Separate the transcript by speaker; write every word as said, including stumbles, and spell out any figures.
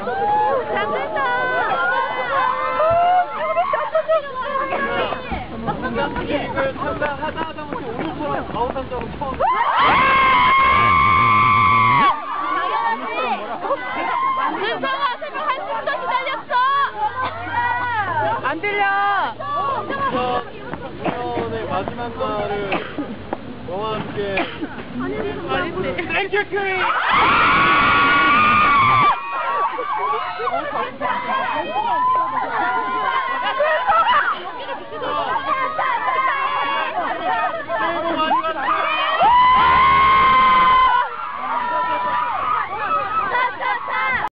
Speaker 1: 이걸 참가하다 하다 보니 오늘처럼 가오산적으로 처음.
Speaker 2: 은성아, 새벽 한 시부터 기다렸어.
Speaker 3: 안 들려.
Speaker 1: 이천십칠 년의 마지막 날을 너와 함께. 땡큐 큐리.
Speaker 2: 은성아!